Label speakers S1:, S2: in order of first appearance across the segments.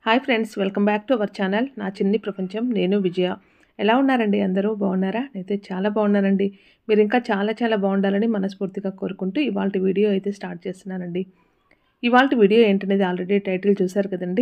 S1: Hi friends, welcome back to our channel నా చిన్ని ప్రపంచం. నేను విజయ. ఎలా ఉన్నారండి? అందరూ బాగున్నారా? నేనైతే చాలా బాగున్నానండి. మీరు ఇంకా చాలా చాలా బాగుండాలని మనస్ఫూర్తిగా కోరుకుంటూ ఇవాల్టి వీడియో అయితే స్టార్ట్ చేస్తున్నానండి. ఇవాల్టి వీడియో ఏంటనేది ఆల్రెడీ టైటిల్ చూశారు కదండి.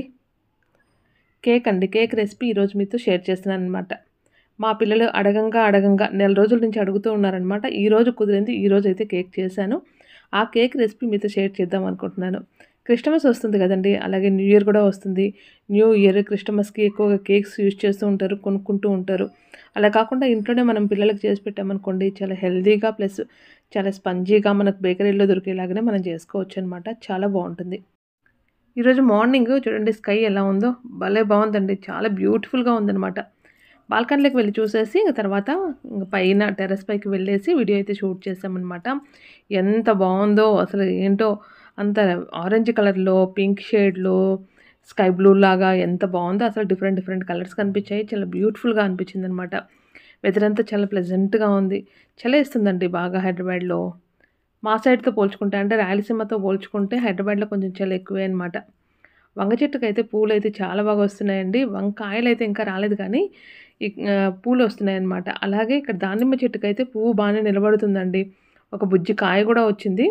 S1: కేక్ అండి. కేక్ రెసిపీ ఈరోజు మీతో షేర్ చేస్తున్నాను అనమాట. మా పిల్లలు అడగంగా నెల రోజుల నుంచి అడుగుతూ ఉన్నారనమాట. ఈరోజు కుదిరింది, ఈరోజు అయితే కేక్ చేశాను. ఆ కేక్ రెసిపీ మీతో షేర్ చేద్దాం అనుకుంటున్నాను. క్రిస్టమస్ వస్తుంది కదండి, అలాగే న్యూ ఇయర్ కూడా వస్తుంది. న్యూ ఇయర్, క్రిస్టమస్కి ఎక్కువగా కేక్స్ యూజ్ చేస్తూ ఉంటారు, కొనుక్కుంటూ ఉంటారు. అలా కాకుండా ఇంట్లోనే మనం పిల్లలకు చేసి పెట్టామనుకోండి, చాలా హెల్తీగా ప్లస్ చాలా స్పంజీగా మనకు బేకరీలో దొరికేలాగానే మనం చేసుకోవచ్చు అనమాట. చాలా బాగుంటుంది. ఈరోజు మార్నింగ్ చూడండి, స్కై ఎలా ఉందో, భలే బాగుందండి. చాలా బ్యూటిఫుల్గా ఉందన్నమాట. బాల్కనీలోకి వెళ్ళి చూసేసి తర్వాత పైన టెర్రస్ పైకి వెళ్ళేసి వీడియో అయితే షూట్ చేసామన్నమాట. ఎంత బాగుందో అసలు, ఏంటో అంత ఆరెంజ్ కలర్లో, పింక్ షేడ్లో, స్కై బ్లూ లాగా ఎంత బాగుందో అసలు. డిఫరెంట్ కలర్స్ కనిపించాయి. చాలా బ్యూటిఫుల్గా అనిపించింది అనమాట. వెదర్ అంతా చాలా ప్లెజెంట్గా ఉంది. చలేస్తుందండి బాగా హైదరాబాద్లో. మా సైడ్తో పోల్చుకుంటే, అంటే రాయలసీమతో పోల్చుకుంటే హైదరాబాద్లో కొంచెం చలి ఎక్కువే అనమాట. వంగ చెట్టుకైతే పూలు అయితే చాలా బాగా వస్తున్నాయండి. వంకాయలు అయితే ఇంకా రాలేదు, కానీ పూలు వస్తున్నాయన్నమాట. అలాగే ఇక్కడ దానిమ్మ చెట్టుకైతే పువ్వు బాగానే నిలబడుతుందండి. ఒక బుజ్జి కాయ కూడా వచ్చింది.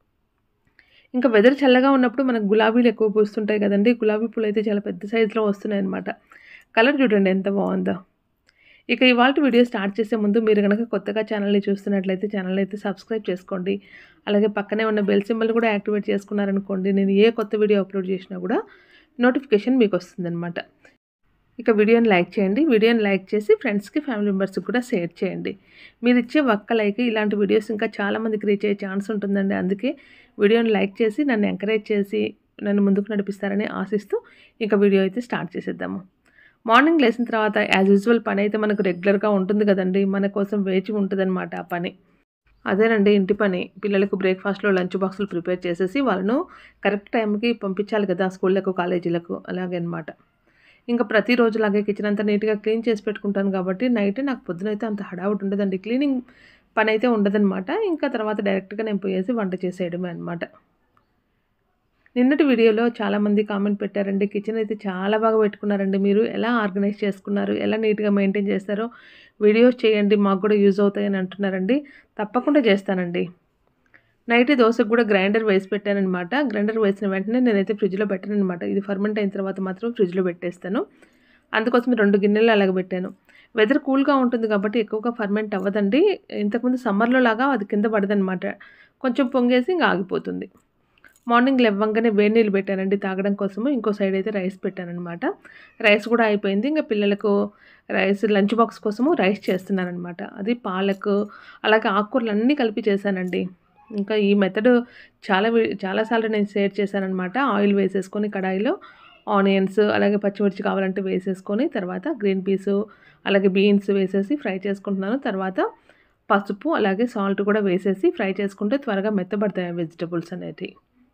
S1: ఇంకా వెదర్ చల్లగా ఉన్నప్పుడు మనకు గులాబీలు ఎక్కువ పూస్తుంటాయి కదండి. గులాబీ పూలు అయితే చాలా పెద్ద సైజులో వస్తున్నాయన్నమాట. కలర్ చూడండి ఎంత బాగుందో. ఇక ఇవాళ వీడియో స్టార్ట్ చేసే ముందు మీరు కనుక కొత్తగా ఛానల్ని చూస్తున్నట్లయితే ఛానల్ అయితే సబ్స్క్రైబ్ చేసుకోండి. అలాగే పక్కనే ఉన్న బెల్ సింబల్ కూడా యాక్టివేట్ చేసుకున్నారనుకోండి, నేను ఏ కొత్త వీడియో అప్లోడ్ చేసినా కూడా నోటిఫికేషన్ మీకు వస్తుందన్నమాట. ఇక వీడియోని లైక్ చేయండి. వీడియోని లైక్ చేసి ఫ్రెండ్స్కి, ఫ్యామిలీ మెంబర్స్కి కూడా షేర్ చేయండి. మీరు ఇచ్చే ఒక్క లైక్ ఇలాంటి వీడియోస్ ఇంకా చాలామందికి రీచ్ అయ్యే ఛాన్స్ ఉంటుందండి. అందుకే వీడియోని లైక్ చేసి నన్ను ఎంకరేజ్ చేసి నన్ను ముందుకు నడిపిస్తారని ఆశిస్తూ ఇక వీడియో అయితే స్టార్ట్ చేసేద్దాము. మార్నింగ్ లేచిన తర్వాత యాజ్ యూజువల్ పని అయితే మనకు రెగ్యులర్గా ఉంటుంది కదండి. మన కోసం వేచి ఉంటుందన్నమాట ఆ పని. అదేనండి ఇంటి పని. పిల్లలకు బ్రేక్ఫాస్ట్లో లంచ్ బాక్సులు ప్రిపేర్ చేసేసి వాళ్ళను కరెక్ట్ టైంకి పంపించాలి కదా స్కూళ్ళకు, కాలేజీలకు, అలాగే అనమాట. ఇంకా ప్రతిరోజులాగే కిచెన్ అంతా నీట్గా క్లీన్ చేసి పెట్టుకుంటాను కాబట్టి నైట్ నాకు పొద్దునైతే అంత హడావుడి ఉండదండి. క్లీనింగ్ పని అయితే ఉండదన్నమాట. ఇంకా తర్వాత డైరెక్ట్గా నేను పోయేసి వంట చేసేయడమే అనమాట. నిన్నటి వీడియోలో చాలామంది కామెంట్ పెట్టారండి, కిచెన్ అయితే చాలా బాగా పెట్టుకున్నారండి, మీరు ఎలా ఆర్గనైజ్ చేసుకున్నారు, ఎలా నీట్గా మెయింటైన్ చేస్తారో వీడియోస్ చేయండి, మాకు కూడా యూజ్ అవుతాయని అంటున్నారండి. తప్పకుండా చేస్తానండి. నైట్ దోశకు కూడా గ్రైండర్ వేసి పెట్టానమాట. గ్రైండర్ వేసిన వెంటనే నేనైతే ఫ్రిడ్జ్లో పెట్టానమాట. ఇది ఫర్మెంట్ అయిన తర్వాత మాత్రం ఫ్రిడ్జ్లో పెట్టేస్తాను. అందుకోసం 2 గిన్నెలు అలాగ పెట్టాను. వెదర్ కూల్గా ఉంటుంది కాబట్టి ఎక్కువగా ఫర్మెంట్ అవ్వదండి. ఇంతకుముందు సమ్మర్లో లాగా అది కింద పడదనమాట. కొంచెం పొంగేసి ఇంకా ఆగిపోతుంది. మార్నింగ్ లేవగానే వేడి నీళ్ళు పెట్టానండి తాగడం కోసము. ఇంకో సైడ్ అయితే రైస్ పెట్టానమాట. రైస్ కూడా అయిపోయింది. ఇంకా పిల్లలకు రైస్ లంచ్ బాక్స్ కోసము రైస్ చేస్తున్నానమాట. అది పాలకు అలాగే ఆకుకూరలు అన్నీ కలిపి చేశానండి. ఇంకా ఈ మెథడ్ చాలాసార్లు నేను షేర్ చేశానమాట. ఆయిల్ వేసేసుకొని కడాయిలో ఆనియన్స్ అలాగే పచ్చిమిర్చి కావాలంటే వేసేసుకొని తర్వాత గ్రీన్ పీసు అలాగే బీన్స్ వేసేసి ఫ్రై చేసుకుంటున్నాను. తర్వాత పసుపు అలాగే సాల్ట్ కూడా వేసేసి ఫ్రై చేసుకుంటే త్వరగా మెత్తబడతాయి వెజిటబుల్స్ అనేవి.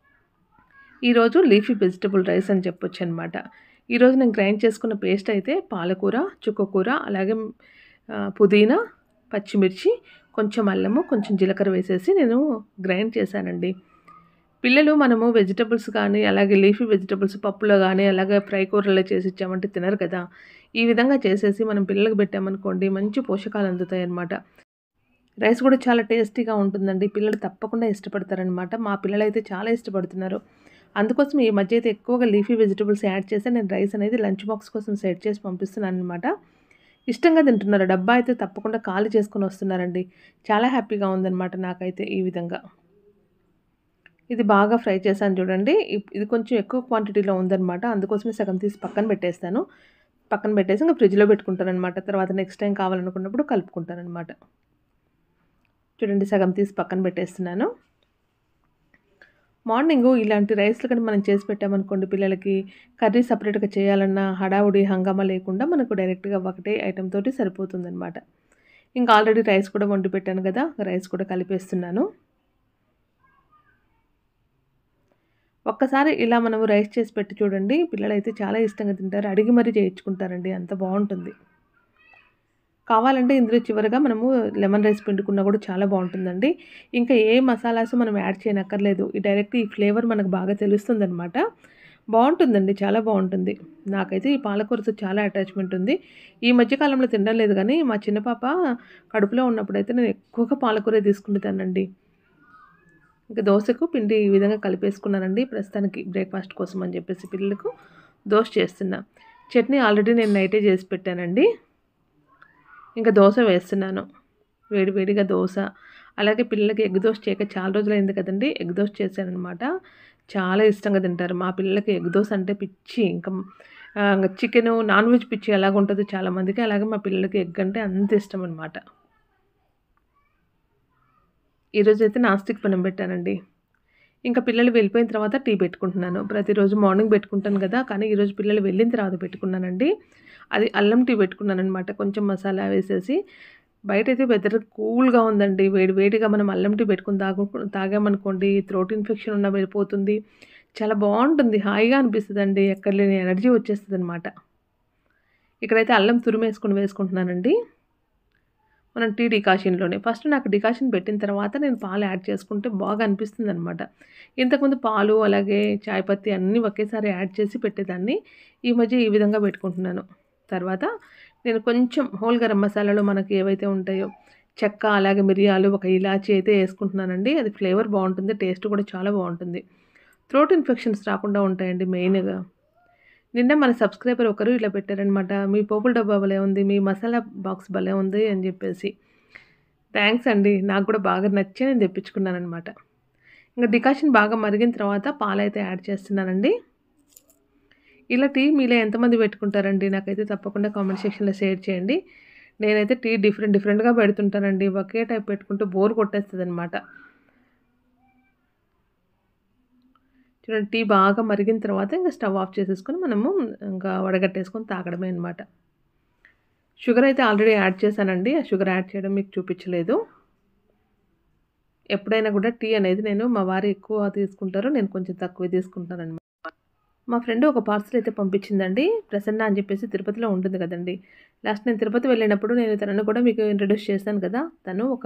S1: ఈరోజు లీఫీ వెజిటబుల్ రైస్ అని చెప్పొచ్చు అనమాట. ఈరోజు నేను గ్రైండ్ చేసుకున్న పేస్ట్ అయితే పాలకూర, చుక్కకూర అలాగే పుదీనా, పచ్చిమిర్చి, కొంచెం అల్లము, కొంచెం జీలకర్ర వేసేసి నేను గ్రైండ్ చేశానండి. పిల్లలు మనము వెజిటబుల్స్ కానీ అలాగే లీఫీ వెజిటబుల్స్ పప్పులో కానీ అలాగే ఫ్రై కూరలో చేసి ఇచ్చామంటే తినరు కదా. ఈ విధంగా చేసేసి మనం పిల్లలకు పెట్టామనుకోండి మంచి పోషకాలు అందుతాయి అన్నమాట. రైస్ కూడా చాలా టేస్టీగా ఉంటుందండి. పిల్లలు తప్పకుండా ఇష్టపడతారనమాట. మా పిల్లలు అయితే చాలా ఇష్టపడుతున్నారు. అందుకోసం ఈ మధ్య అయితే ఎక్కువగా లీఫీ వెజిటబుల్స్ యాడ్ చేసి నేను రైస్ అనేది లంచ్ బాక్స్ కోసం సెట్ చేసి పంపిస్తున్నాను అనమాట. ఇష్టంగా తింటున్నారు. డబ్బా అయితే తప్పకుండా ఖాళీ చేసుకొని వస్తున్నారండి. చాలా హ్యాపీగా ఉందన్నమాట నాకైతే ఈ విధంగా. ఇది బాగా ఫ్రై చేశాను చూడండి. ఇది కొంచెం ఎక్కువ క్వాంటిటీలో ఉందన్నమాట. అందుకోసమే సగం తీసి పక్కన పెట్టేస్తాను. పక్కన పెట్టేసి ఇంకా ఫ్రిడ్జ్లో పెట్టుకుంటాను అనమాట. తర్వాత నెక్స్ట్ టైం కావాలనుకున్నప్పుడు కలుపుకుంటాను అనమాట. చూడండి సగం తీసి పక్కన పెట్టేస్తున్నాను. మార్నింగు ఇలాంటి రైస్లు కానీ మనం చేసి పెట్టామనుకోండి పిల్లలకి కర్రీ సపరేట్గా చేయాలన్నా హడావుడి హంగామా లేకుండా మనకు డైరెక్ట్గా ఒకటే ఐటెం తోటి సరిపోతుందన్నమాట. ఇంకా ఆల్రెడీ రైస్ కూడా వండి పెట్టాను కదా, రైస్ కూడా కలిపేస్తున్నాను. ఒక్కసారి ఇలా మనము రైస్ చేసి పెట్టి చూడండి, పిల్లలైతే చాలా ఇష్టంగా తింటారు. అడిగి మరీ చేయించుకుంటారండి, అంత బాగుంటుంది. కావాలంటే ఇందులో చివరిగా మనము లెమన్ రైస్ పిండుకున్నా కూడా చాలా బాగుంటుందండి. ఇంకా ఏ మసాలాస్ మనం యాడ్ చేయనక్కర్లేదు. ఈ డైరెక్ట్ ఈ ఫ్లేవర్ మనకు బాగా తెలుస్తుందన్నమాట. బావుంటుందండి. చాలా బావుంటుంది. నాకైతే ఈ పాలకూరతో చాలా అటాచ్‌మెంట్ ఉంది. ఈ మధ్య కాలంలో తినడం లేదు గానీ, మా చిన్న పాప కడుపులో ఉన్నప్పుడైతే నేను ఎక్కువగా పాలకూరే తీసుకునేదాన్నండి. ఇంక దోసకు పిండి ఈ విధంగా కలిపేసుకున్నానండి. ప్రస్తుతానికి బ్రేక్‌ఫాస్ట్ కోసం అని చెప్పేసి పిల్లలకు దోస చేస్తున్నా. చట్నీ ఆల్రెడీ నేను నైటే చేసి పెట్టానండి. ఇంక దోస వేస్తున్నాను. వేడి వేడిగా దోస. అలాగే పిల్లలకి ఎగ్ దోస చేయక చాలా రోజులైంది కదండీ! ఎగ్ దోస చేశాననమాట. చాలా ఇష్టంగా తింటారు. మా పిల్లలకి ఎగ్ దోస అంటే పిచ్చి. ఇంకా చికెను, నాన్ వెజ్ పిచ్చి ఎలాగుంటదో చాలామందికి, అలాగే మా పిల్లలకి ఎగ్ అంటే అంత ఇష్టమనమాట. ఈరోజైతే నాస్టిక్ పెనం పెట్టానండి. ఇంకా పిల్లలు వెళ్ళిపోయిన తర్వాత టీ పెట్టుకుంటున్నాను. ప్రతిరోజు మార్నింగ్ పెట్టుకుంటాను గదా! కానీ ఈరోజు పిల్లలు వెళ్ళిన తర్వాత పెట్టుకున్నానండి. అది అల్లం టీ పెట్టుకున్నాననమాట. కొంచెం మసాలా వేసేసి. బయటైతే వెదర్ కూల్‌గా ఉందండి. వేడి వేడిగా మనం అల్లం టీ పెట్టుకొని తాగామనుకోండి థ్రోట్ ఇన్ఫెక్షన్ ఉన్నా వెళ్ళిపోతుంది. చాలా బావుంటుంది. హాయిగా అనిపిస్తదండి. ఎక్కడ లేని ఎనర్జీ వచ్చేస్తదనమాట. ఇక్కడైతే అల్లం తురిమేసుకొని వేసుకుంటున్నానండి. మనం టీ డికాషన్‌లోనే. ఫస్ట్ నాకు డికాషన్ పెట్టిన తర్వాత నేను పాలు యాడ్ చేసుకుంటే బాగా అనిపిస్తుందనమాట. ఇంతకుముందు పాలు, అలాగే చాయ్ పత్తి అన్నీ ఒకేసారి యాడ్ చేసి పెట్టేదాన్ని. ఈ మధ్య ఈ విధంగా పెట్టుకుంటున్నాను. తర్వాత నేను కొంచెం హోల్ గరం మసాలాలో మనకి ఏవైతే ఉంటాయో చెక్క, అలాగే మిరియాలు, ఒక ఇలాచీ అయితే యేసుకుంటున్నానండి. అది ఫ్లేవర్ బావుంటుంది. టేస్ట్ కూడా చాలా బావుంటుంది. థ్రోట్ ఇన్ఫెక్షన్స్ రాకుండా ఉంటాయండి మెయిన్‌గా. నిన్న మన సబ్స్క్రైబర్ ఒకరు ఇలా పెట్టారనమాట. మీ పోపుల డబ్బా భలే ఉంది. మీ మసాలా బాక్స్ భలే ఉంది అని జెప్పేసి. థాంక్స్ అండి. నాకు కూడా బాగా నచ్చి నేను తెప్పించుకున్నాననమాట. ఇంక డికాషన్ బాగా మరిగిన తర్వాత పాలైతే యాడ్ చేస్తున్నానండి. ఇలా టీ మీలో ఎంతమంది పెట్టుకుంటారండి? నాకైతే తప్పకుండా కామెంట్ సెక్షన్‌లో షేర్ చేయండి. నేనైతే టీ డిఫరెంట్‌గా పెడుతుంటానండి. ఒకే టైప్ పెట్టుకుంటే బోర్ కొట్టేస్తదనమాట. చూడండి టీ బాగా మరిగిన తర్వాత ఇంక స్టవ్ ఆఫ్ చేసేసుకొని మనము ఇంకా వడగట్టేసుకొని తాగడమే అనమాట. షుగర్ అయితే ఆల్రెడీ యాడ్ చేశానండి. ఆ షుగర్ యాడ్ చేయడం మీకు చూపించలేదు. ఎప్పుడైనా కూడా టీ అనేది మా వారు ఎక్కువ తీసుకుంటారు. నేను కొంచెం తక్కువే తీసుకుంటాననమాట. మా ఫ్రెండ్ ఒక పార్సెల్ అయితే పంపించిందండి. ప్రసన్న అని చెప్పేసి తిరుపతిలో ఉంటుంది కదండీ! లాస్ట్ నేను తిరుపతి వెళ్ళినప్పుడు నేను తనను కూడా మీకు ఇంట్రొడ్యూస్ చేశాను కదా! తను ఒక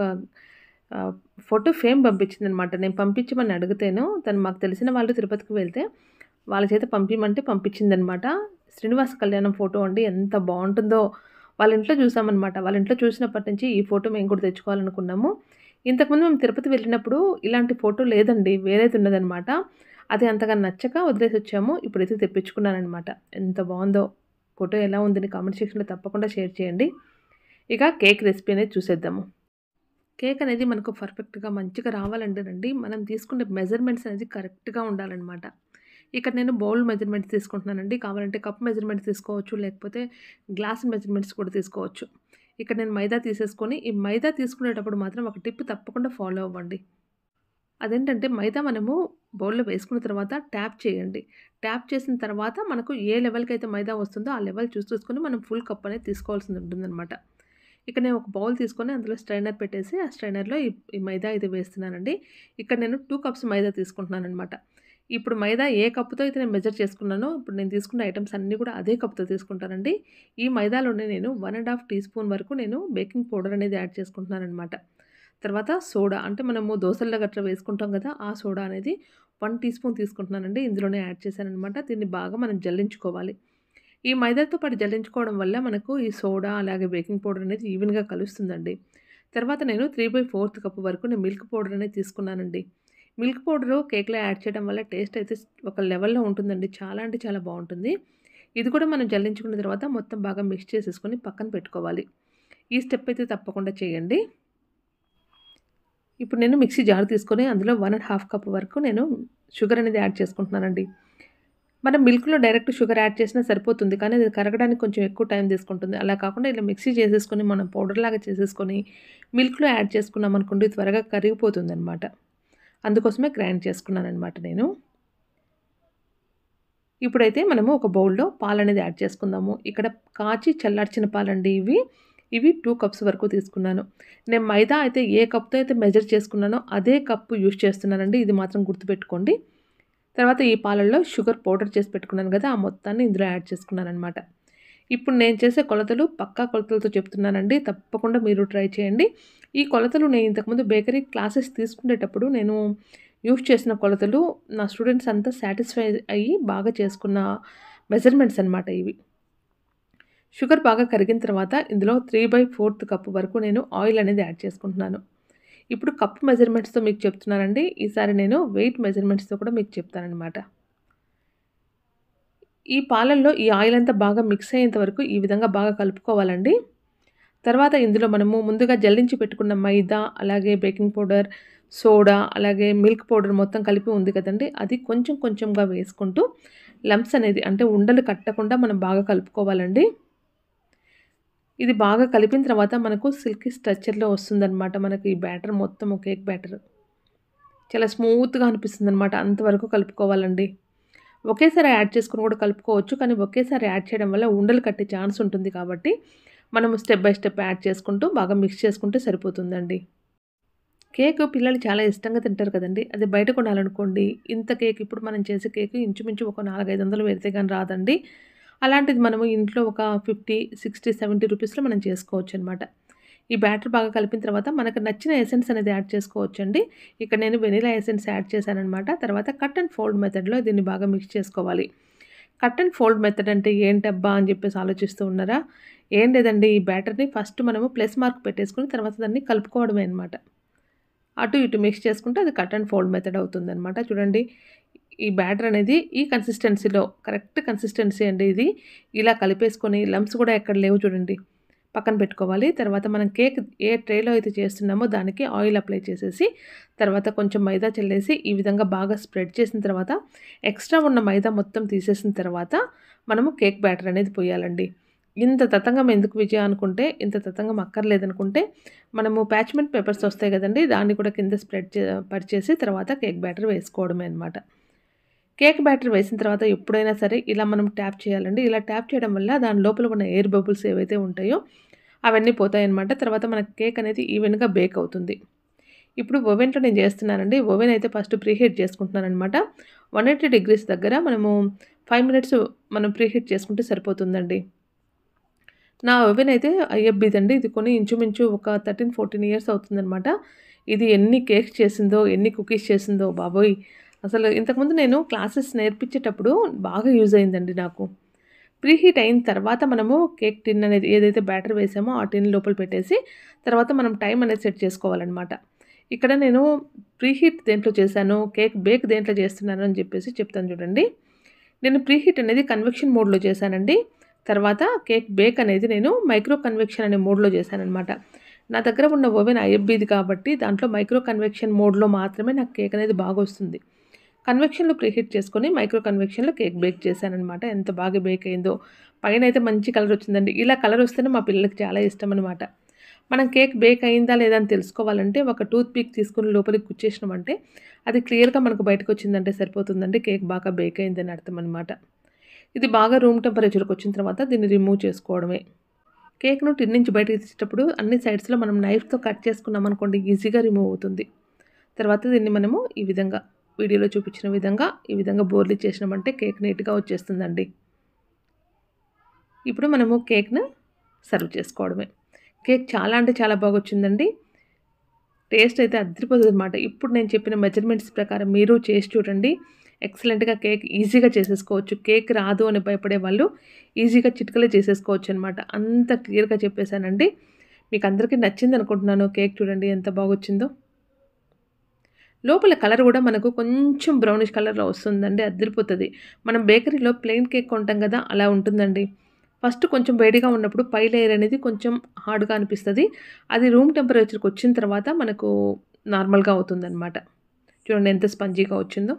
S1: ఫోటో ఫ్రేమ్ పంపించిందనమాట. నేను పంపించమని అడిగితేను తను మాకు తెలిసిన వాళ్ళు తిరుపతికి వెళ్తే వాళ్ళ చేత పంపియమంటే పంపించిందనమాట. శ్రీనివాస కళ్యాణం ఫోటో అండి ఎంత బావుంటుందో! వాళ్ళ ఇంట్లో చూసామనమాట. వాళ్ళ ఇంట్లో చూసినప్పటి నుంచి ఈ ఫోటో మేము కూడా తెచ్చుకోవాలనుకున్నాము. ఇంతకుముందు మేము తిరుపతి వెళ్ళినప్పుడు ఇలాంటి ఫోటో లేదండి. వేరేది ఉన్నదనమాట. అది అంతగా నచ్చక వదిలేసొచ్చాము. ఇప్పుడైతే తెప్పించుకున్నాననమాట. ఎంత బావుందో! ఫోటో ఎలా ఉందని కామెంట్ సెక్షన్‌లో తప్పకుండా షేర్ చేయండి. ఇక కేక్ రెసిపీ అనేది చూసేద్దాము. కేక్ అనేది మనకు పర్ఫెక్ట్‌గా మంచిగా రావాలంటేనండి, మనం తీసుకునే మెజర్‌మెంట్స్ అనేది కరెక్ట్‌గా ఉండాలనమాట. ఇక్కడ నేను బౌల్ మెజర్‌మెంట్స్ తీసుకుంటున్నానండి. కావాలంటే కప్ మెజర్‌మెంట్స్ తీసుకోవచ్చు. లేకపోతే గ్లాస్ మెజర్‌మెంట్స్ కూడా తీసుకోవచ్చు. ఇక్కడ నేను మైదా తీసేసుకొని, ఈ మైదా తీసుకునేటప్పుడు మాత్రం ఒక టిప్ తప్పకుండా ఫాలో అవ్వండి. అదేంటంటే మైదా మనము బౌల్‌లో వేసుకున్న తర్వాత ట్యాప్ చేయండి. ట్యాప్ చేసిన తర్వాత మనకు ఏ లెవెల్‌కైతే మైదా వస్తుందో ఆ లెవెల్ చూసుకొని మనం ఫుల్ కప్ అనేది తీసుకోవాల్సి ఉంటుందనమాట. ఇక్కడ నేను ఒక బౌల్ తీసుకొని అందులో స్ట్రైనర్ పెట్టేసి ఆ స్ట్రైనర్‌లో ఈ మైదా అయితే వేస్తున్నానండి. ఇక్కడ నేను 2 కప్స్ మైదా తీసుకుంటున్నాననమాట. ఇప్పుడు మైదా ఏ కప్పుతో అయితే నేను మెజర్ చేసుకున్నానో ఇప్పుడు నేను తీసుకున్న ఐటెమ్స్ అన్నీ కూడా అదే కప్‌తో తీసుకుంటానండి. ఈ మైదాలోనే నేను 1 ½ టీ స్పూన్ వరకు నేను బేకింగ్ పౌడర్ అనేది యాడ్ చేసుకుంటున్నాననమాట. తర్వాత సోడా అంటే మనము దోసల్లో గట్రా వేసుకుంటాం కదా! ఆ సోడా అనేది 1 టీ స్పూన్ తీసుకుంటున్నానండి. ఇందులోనే యాడ్ చేశాననమాట. దీన్ని బాగా మనం జల్లించుకోవాలి. ఈ మైదాతో పాటు జల్లించుకోవడం వల్ల మనకు ఈ సోడా, అలాగే బేకింగ్ పౌడర్ అనేది ఈవెన్‌గా కలుస్తుందండి. తర్వాత నేను 3/4 కప్ వరకు నేను మిల్క్ పౌడర్ అనేది తీసుకున్నానండి. మిల్క్ పౌడరు కేక్‌లో యాడ్ చేయడం వల్ల టేస్ట్ అయితే ఒక లెవెల్‌లో ఉంటుందండి. చాలా అంటే చాలా బావుంటుంది. ఇది కూడా మనం జల్లించుకున్న తర్వాత మొత్తం బాగా మిక్స్ చేసేసుకొని పక్కన పెట్టుకోవాలి. ఈ స్టెప్ అయితే తప్పకుండా చేయండి. ఇప్పుడు నేను మిక్సీ జార్ తీసుకొని అందులో 1 ½ కప్ వరకు నేను షుగర్ అనేది యాడ్ చేసుకుంటున్నానండి. మనం మిల్క్‌లో డైరెక్ట్ షుగర్ యాడ్ చేసినా సరిపోతుంది. కానీ అది కరగడానికి కొంచెం ఎక్కువ టైం తీసుకుంటుంది. అలా కాకుండా ఇలా మిక్సీ చేసేసుకొని మనం పౌడర్‌లాగా చేసేసుకొని మిల్క్‌లో యాడ్ చేసుకున్నామనుకోండి త్వరగా కరిగిపోతుందనమాట. అందుకోసమే గ్రైండ్ చేసుకున్నాననమాట నేను. ఇప్పుడైతే మనము ఒక బౌల్‌లో పాలనేది యాడ్ చేసుకుందాము. ఇక్కడ కాచి చల్లార్చిన పాలండి ఇవి. ఇవి 2 కప్స్ వరకు తీసుకున్నాను. నేను మైదా అయితే ఏ కప్‌తో అయితే మెజర్ చేసుకున్నానో అదే కప్పు యూజ్ చేస్తున్నానండి. ఇది మాత్రం గుర్తుపెట్టుకోండి. తర్వాత ఈ పాలల్లో షుగర్ పౌడర్ చేసి పెట్టుకున్నాను కదా! ఆ మొత్తాన్ని ఇందులో యాడ్ చేసుకున్నాననమాట. ఇప్పుడు నేను చేసే కొలతలు పక్కా కొలతలతో చెప్తున్నానండి. తప్పకుండా మీరు ట్రై చేయండి. ఈ కొలతలు నేను ఇంతకుముందు బేకరీ క్లాసెస్ తీసుకునేటప్పుడు నేను యూజ్ చేసిన కొలతలు నా స్టూడెంట్స్ అంతా సాటిస్ఫై అయ్యి బాగా చేసుకున్న మెజర్మెంట్స్ అనమాట ఇవి. షుగర్ బాగా కరిగిన తర్వాత ఇందులో 3/4 కప్పు వరకు నేను ఆయిల్ అనేది యాడ్ చేసుకుంటున్నాను. ఇప్పుడు కప్ మెజర్మెంట్స్‌తో మీకు చెప్తున్నానండి. ఈసారి నేను వెయిట్ మెజర్మెంట్స్‌తో కూడా మీకు చెప్తాననమాట. ఈ పాలల్లో ఈ ఆయిల్ అంతా బాగా మిక్స్ అయ్యేంత వరకు ఈ విధంగా బాగా కలుపుకోవాలండి. తర్వాత ఇందులో మనము ముందుగా జల్లించి పెట్టుకున్న మైదా, అలాగే బేకింగ్ పౌడర్, సోడా, అలాగే మిల్క్ పౌడర్ మొత్తం కలిపి ఉంది కదండీ! అది కొంచెం కొంచెంగా వేసుకుంటూ లంప్స్ అనేది అంటే ఉండలు కట్టకుండా మనం బాగా కలుపుకోవాలండి. ఇది బాగా కలిపిన తర్వాత మనకు సిల్కీ స్ట్రక్చర్‌లో వస్తుందనమాట. మనకి ఈ బ్యాటర్ మొత్తము కేక్ బ్యాటర్. చాలా స్మూత్‌గా అనిపిస్తుందనమాట. అంతవరకు కలుపుకోవాలండి. ఒకేసారి యాడ్ చేసుకొని కూడా కలుపుకోవచ్చు. కానీ ఒకేసారి యాడ్ చేయడం వల్ల ఉండలు కట్టే ఛాన్స్ ఉంటుంది కాబట్టి, మనము స్టెప్ బై స్టెప్ యాడ్ చేసుకుంటూ బాగా మిక్స్ చేసుకుంటే సరిపోతుందండి. కేకు పిల్లలు చాలా ఇష్టంగా తింటారు కదండీ! అదే బయట కొనాలనుకోండి, ఇంత కేక్ ఇప్పుడు మనం చేసే కేకు ఇంచుమించు ఒక 400, 500 పెడితే గాని రాదండి. అలాంటిది మనము ఇంట్లో ఒక 50, 60, 70 రూపీస్‌లో మనం చేసుకోవచ్చనమాట. ఈ బ్యాటర్ బాగా కలిపిన తర్వాత మనకు నచ్చిన ఎసెన్స్ అనేది యాడ్ చేసుకోవచ్చండి. ఇక్కడ నేను వెనిలా ఎసెన్స్ యాడ్ చేశాననమాట. తర్వాత కట్ అండ్ ఫోల్డ్ మెథడ్‌లో దీన్ని బాగా మిక్స్ చేసుకోవాలి. కట్ అండ్ ఫోల్డ్ మెథడ్ అంటే ఏంటబ్బా అని చెప్పేసి ఆలోచిస్తూ ఉన్నారా? ఏం లేదండి, ఈ బ్యాటర్‌ని ఫస్ట్ మనము ప్లస్ మార్క్ పెట్టేసుకొని తర్వాత దాన్ని కలుపుకోవడమే అనమాట. అటు ఇటు మిక్స్ చేసుకుంటే అది కట్ అండ్ ఫోల్డ్ మెథడ్ అవుతుందనమాట. చూడండి, ఈ బ్యాటర్ అనేది ఈ కన్సిస్టెన్సీలో కరెక్ట్ కన్సిస్టెన్సీ అండి ఇది. ఇలా కలిపేసుకొని లంప్స్ కూడా ఎక్కడ లేవు చూడండి. పక్కన పెట్టుకోవాలి. తర్వాత మనం కేక్ ఏ ట్రేలో అయితే చేస్తున్నామో దానికి ఆయిల్ అప్లై చేసేసి, తర్వాత కొంచెం మైదా చల్లేసి ఈ విధంగా బాగా స్ప్రెడ్ చేసిన తర్వాత ఎక్స్ట్రా ఉన్న మైదా మొత్తం తీసేసిన తర్వాత మనము కేక్ బ్యాటర్ అనేది పోయాలండి. ఇంత తతంగం ఎందుకు విజయ అనుకుంటే, ఇంత తతంగం అక్కర్లేదనుకుంటే మనము పార్చ్మెంట్ పేపర్స్ వస్తాయి కదండీ! దాన్ని కూడా కింద స్ప్రెడ్ పరిచేసి తర్వాత కేక్ బ్యాటర్ వేసుకోవడమే అనమాట. కేక్ బ్యాటర్ వేసిన తర్వాత ఎప్పుడైనా సరే ఇలా మనం ట్యాప్ చేయాలండి. ఇలా ట్యాప్ చేయడం వల్ల దాని లోపల ఉన్న ఎయిర్ బబుల్స్ ఏవైతే ఉంటాయో అవన్నీ పోతాయన్నమాట. తర్వాత మన కేక్ అనేది ఈవెన్‌గా బేక్ అవుతుంది. ఇప్పుడు ఓవెన్‌లో నేను చేస్తున్నానండి. ఓవెన్ అయితే ఫస్ట్ ప్రీహీట్ చేసుకుంటున్నాననమాట. 180 డిగ్రీస్ దగ్గర మనము 5 మినిట్స్ మనం ప్రీహీట్ చేసుకుంటే సరిపోతుందండి. నా ఓవెన్ అయితే ఐఎఫ్‌బీదండి. ఇది కొని ఇంచుమించు ఒక 13, 14 ఇయర్స్ అవుతుందనమాట. ఇది ఎన్ని కేక్స్ చేసిందో, ఎన్ని కుకీస్ చేసిందో బాబోయ్! అసలు ఇంతకుముందు నేను క్లాసెస్ నేర్పించేటప్పుడు బాగా యూజ్ అయిందండి నాకు. ప్రీహీట్ అయిన తర్వాత మనము కేక్ టిన్ అనేది ఏదైతే బ్యాటర్ వేసామో ఆ టిన్ లోపల పెట్టేసి తర్వాత మనం టైం అనేది సెట్ చేసుకోవాలనమాట. ఇక్కడ నేను ప్రీహీట్ దేంట్లో చేశాను, కేక్ బేక్ దేంట్లో చేస్తున్నాను అని చెప్పేసి చెప్తాను చూడండి. నేను ప్రీహీట్ అనేది కన్వెక్షన్ మోడ్‌లో చేశానండి. తర్వాత కేక్ బేక్ అనేది నేను మైక్రో కన్వెక్షన్ అనే మోడ్‌లో చేశాననమాట. నా దగ్గర ఉన్న ఓవెన్ ఐఎఫ్‌బీది కాబట్టి దాంట్లో మైక్రో కన్వెక్షన్ మోడ్‌లో మాత్రమే నాకు కేక్ అనేది బాగొస్తుంది. కన్వెక్షన్‌లో ప్రీహీట్ చేసుకొని మైక్రో కన్వెక్షన్‌లో కేక్ బేక్ చేశాననమాట. ఎంత బాగా బేక్ అయిందో. పైనైతే మంచి కలర్ వచ్చిందండి. ఇలా కలర్ వస్తేనే మా పిల్లలకి చాలా ఇష్టం అనమాట. మనం కేక్ బేక్ అయిందా లేదా అని తెలుసుకోవాలంటే ఒక టూత్ పిక్ తీసుకొని లోపలికి గుచ్చేసినామంటే అది క్లియర్‌గా మనకు బయటకొచ్చిందంటే సరిపోతుందండి. కేక్ బాగా బేక్ అయిందని అర్థం అనమాట. ఇది బాగా రూమ్ టెంపరేచర్‌కి వచ్చిన తర్వాత దీన్ని రిమూవ్ చేసుకోవడమే. కేక్‌ను టిన్ నుంచి బయటకి తీసేటప్పుడు అన్ని సైడ్స్‌లో మనం నైఫ్‌తో కట్ చేసుకున్నామనుకోండి ఈజీగా రిమూవ్ అవుతుంది. తర్వాత దీన్ని మనము ఈ విధంగా వీడియోలో చూపించిన విధంగా ఈ విధంగా బోర్లి చేసినామంటే కేక్ నీట్‌గా వచ్చేస్తుందండి. ఇప్పుడు మనము కేక్‌ను సర్వ్ చేసుకోవడమే. కేక్ చాలా అంటే చాలా బాగొచ్చిందండి. టేస్ట్ అయితే అదిరిపోతదనమాట. ఇప్పుడు నేను చెప్పిన మెజర్మెంట్స్ ప్రకారం మీరు చేసి చూడండి. ఎక్సలెంట్‌గా కేక్ ఈజీగా చేసేసుకోవచ్చు. కేక్ రాదు అని భయపడే వాళ్ళు ఈజీగా చిటికలో చేసేసుకోవచ్చనమాట. అంత క్లియర్‌గా చెప్పేసానండి. మీకందరికీ నచ్చిందనుకుంటున్నాను. కేక్ చూడండి ఎంత బాగొచ్చిందో. లోపల కలర్ కూడా మనకు కొంచెం బ్రౌనిష్ కలర్‌లో వస్తుందండి. అదిరిపోతది. మనం బేకరీలో ప్లెయిన్ కేక్ కొంటాం కదా! అలా ఉంటుందండి. ఫస్ట్ కొంచెం వేడిగా ఉన్నప్పుడు పై లేయర్ అనేది కొంచెం హార్డ్‌గా అనిపిస్తది. అది రూమ్ టెంపరేచర్‌కి వచ్చిన తర్వాత మనకు నార్మల్‌గా అవుతుందనమాట. చూడండి ఎంత స్పంజీగా వచ్చిందో.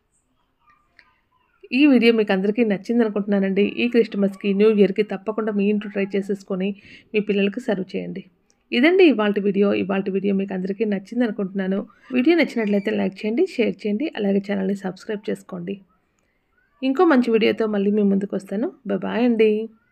S1: ఈ వీడియో మీకు అందరికీ నచ్చిందనుకుంటున్నానండి. ఈ క్రిస్టమస్‌కి, న్యూ ఇయర్‌కి తప్పకుండా మీ ఇంట్లో ట్రై చేసేసుకొని మీ పిల్లలకి సర్వ్ చేయండి. ఇదండి ఇవాల్టి వీడియో. ఇవాల్టి వీడియో మీకు అందరికీ నచ్చిందనుకుంటున్నాను. వీడియో నచ్చినట్లయితే లైక్ చేయండి, షేర్ చేయండి, అలాగే ఛానల్‌ని సబ్స్క్రైబ్ చేసుకోండి. ఇంకో మంచి వీడియోతో మళ్ళీ మీ ముందుకొస్తాను. బాయ్ అండి.